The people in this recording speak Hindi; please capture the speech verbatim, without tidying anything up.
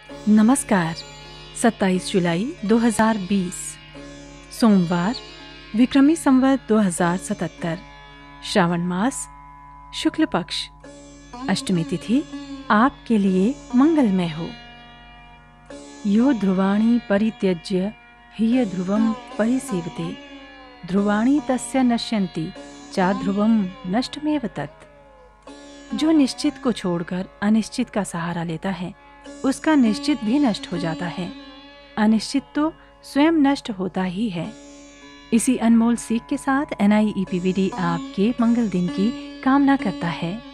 नमस्कार। सत्ताईस जुलाई दो हज़ार बीस सोमवार, विक्रमी संवत दो हज़ार सतहत्तर, श्रावण मास, शुक्ल पक्ष, अष्टमी तिथि आपके लिए मंगलमय हो। यो ध्रुवाणी परित्यज्य ह्य ध्रुवम परिसेवते, ध्रुवाणी तस्य नश्यन्ति चा ध्रुवम नष्टमेव तत्। जो निश्चित को छोड़कर अनिश्चित का सहारा लेता है, उसका निश्चित भी नष्ट हो जाता है। अनिश्चित तो स्वयं नष्ट होता ही है। इसी अनमोल सीख के साथ N I E P V D आपके मंगल दिन की कामना करता है।